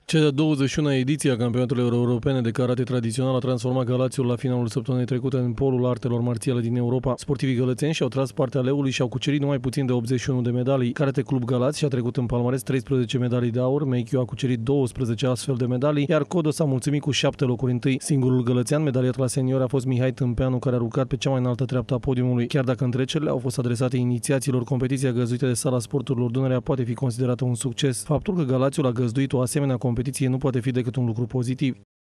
Cea de-a 21-a ediție a campionatelor europene de karate tradițional a transformat Galațiul la finalul săptămânii trecute în polul artelor marțiale din Europa. Sportivii gălățeni și-au tras partea leului și au cucerit numai puțin de 81 de medalii. Karate Club Galați și-a trecut în palmares 13 medalii de aur, Meikyu a cucerit 12 astfel de medalii, iar Codo s-a mulțumit cu 7 locuri întâi. Singurul gălățean medaliat la seniori a fost Mihai Tâmpeanu, care a rucat pe cea mai înaltă treaptă a podiumului. Chiar dacă întrecerile au fost adresate inițiaților, competiția găzduită de Sala Sporturilor Dunărea poate fi considerată un succes. Faptul că Galațiul a găzduit o asemenea competiție nu poate fi decât un lucru pozitiv.